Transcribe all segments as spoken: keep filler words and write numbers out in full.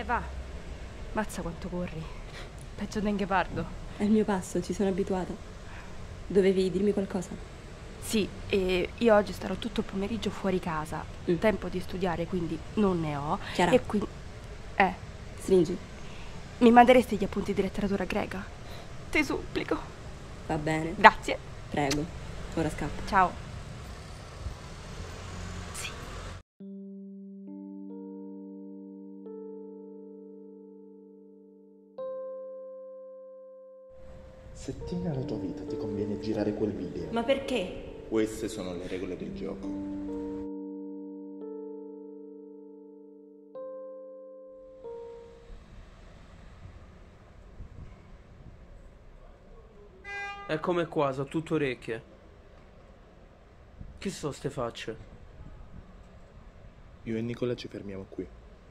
va. Mazza quanto corri. Peggio di un ghepardo. È il mio passo, ci sono abituata. Dovevi dirmi qualcosa? Sì, e io oggi starò tutto il pomeriggio fuori casa. Mm. Tempo di studiare, quindi non ne ho. Chiara. E quindi... Eh, Stringi. mi manderesti gli appunti di letteratura greca? Ti supplico. Va bene. Grazie. Prego. Ora scappo. Ciao. Sì. Se tieni alla tua vita ti conviene girare quel video. Ma perché? Queste sono le regole del gioco. Eccomi qua, sono tutto orecchie. Che sono ste facce? Io e Nicola ci fermiamo qui.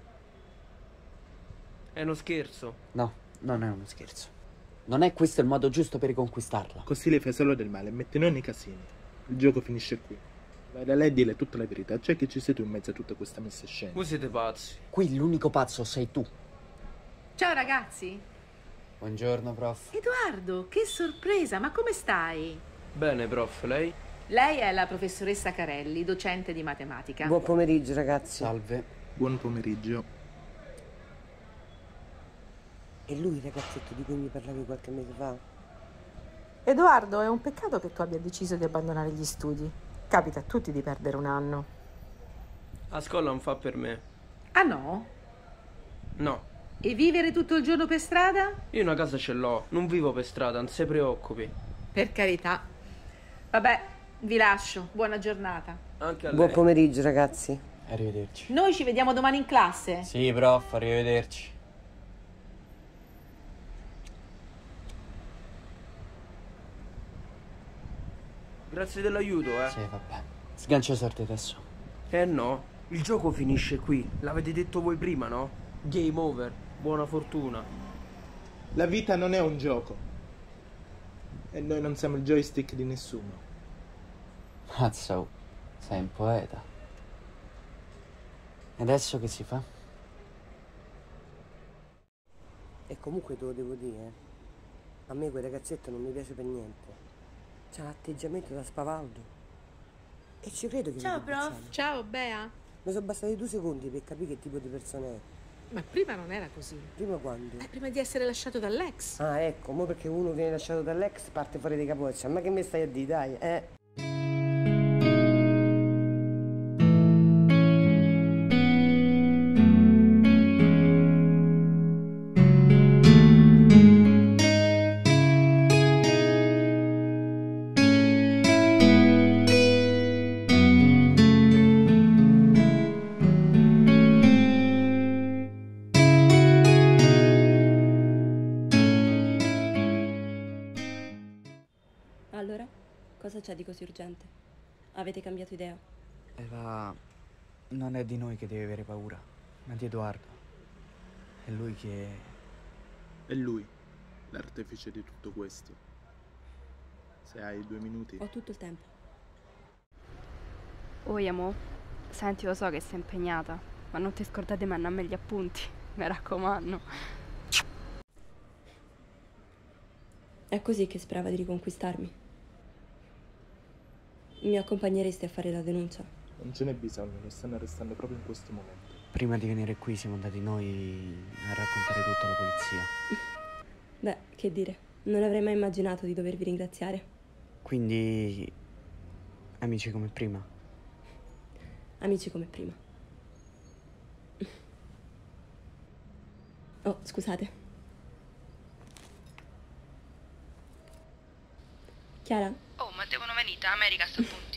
È uno scherzo. No, non è uno scherzo. Non è questo il modo giusto per riconquistarla. Così lei fa solo del male e mette noi nei casini. Il gioco finisce qui. Vai da lei e dile tutta la verità. Cioè che ci sei tu in mezzo a tutta questa messa a scena. Voi siete pazzi. Qui l'unico pazzo sei tu. Ciao ragazzi. Buongiorno, prof. Edoardo, che sorpresa, ma come stai? Bene, prof, lei? Lei è la professoressa Carelli, docente di matematica. Buon pomeriggio, ragazzi. Salve. Buon pomeriggio. E lui il ragazzetto di cui mi parlavi qualche mese fa? Edoardo, è un peccato che tu abbia deciso di abbandonare gli studi. Capita a tutti di perdere un anno. A scuola non fa per me. Ah no? No. E vivere tutto il giorno per strada? Io una casa ce l'ho, non vivo per strada, non si preoccupi. Per carità. Vabbè, vi lascio. Buona giornata. Anche a Buon lei. pomeriggio, ragazzi. Arrivederci. Noi ci vediamo domani in classe. Sì, prof, arrivederci. Grazie dell'aiuto, eh. Sì, vabbè. Sgancia sorte adesso. Eh no, il gioco finisce qui. L'avete detto voi prima, no? Game over. Buona fortuna. La vita non è un gioco. E noi non siamo il joystick di nessuno. Mazza, oh, sei un poeta. E adesso che si fa? E comunque te lo devo dire, eh. A me quel ragazzetto non mi piace per niente. C'ha atteggiamento da spavaldo. E ci credo che Ciao mi prof. piaccia. Ciao Bea. Mi sono bastati due secondi per capire che tipo di persona è. Ma prima non era così. Prima quando? Eh, prima di essere lasciato dall'ex. Ah, ecco, mo perché uno viene lasciato dall'ex parte fuori dei capoccia. Ma che mi stai a dire, dai, eh? Allora, cosa c'è di così urgente? Avete cambiato idea? Eva, non è di noi che deve avere paura, ma di Edoardo. È lui che... È lui, l'artefice di tutto questo. Se hai due minuti. Ho tutto il tempo. Oi, amo. Senti, lo so che sei impegnata, ma non ti scordate mai a me gli appunti. Mi raccomando. È così che sperava di riconquistarmi. Mi accompagneresti a fare la denuncia? Non ce n'è bisogno, lo stanno arrestando proprio in questo momento. Prima di venire qui siamo andati noi a raccontare tutto alla polizia. Beh, che dire, non avrei mai immaginato di dovervi ringraziare. Quindi... amici come prima. Amici come prima. Oh, scusate. Chiara? Oh, ma devono venire da America sto punti.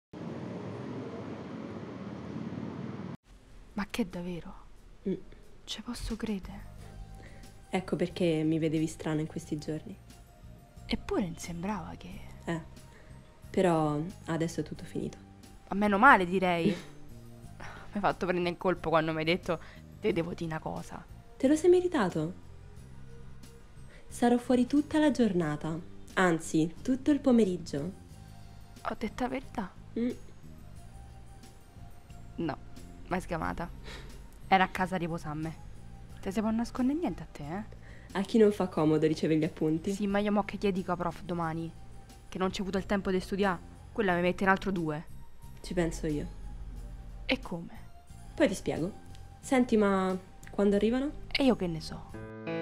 Ma che davvero? Mm. Ci posso credere? Ecco perché mi vedevi strana in questi giorni. Eppure non sembrava che... Eh, però adesso è tutto finito. A meno male, direi. Mi hai fatto prendere in colpo quando mi hai detto te devo dire una cosa. Te lo sei meritato. Sarò fuori tutta la giornata, anzi, tutto il pomeriggio. Ho detto la verità? Mm. No, mai sgamata. Era a casa a riposamme. Te si può nascondere niente a te, eh? A chi non fa comodo riceve gli appunti. Sì, ma io mo che gli dico, prof, domani? Che non c'è avuto il tempo di studiare? Quella mi mette in altro due. Ci penso io. E come? Poi ti spiego. Senti, ma quando arrivano? E io che ne so?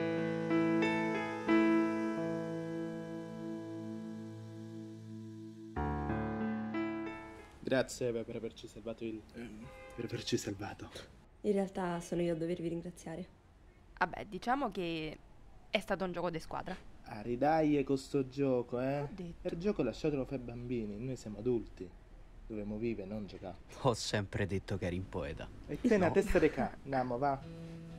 Grazie per averci salvato il... per averci salvato. In realtà sono io a dovervi ringraziare. Vabbè, diciamo che è stato un gioco di squadra. Ah, ridaglie con sto gioco, eh? Ho detto. Il gioco lasciatelo fare ai bambini, noi siamo adulti. Dobbiamo vivere, non giocare. Ho sempre detto che eri un poeta. E te una testa di ca, andiamo, va.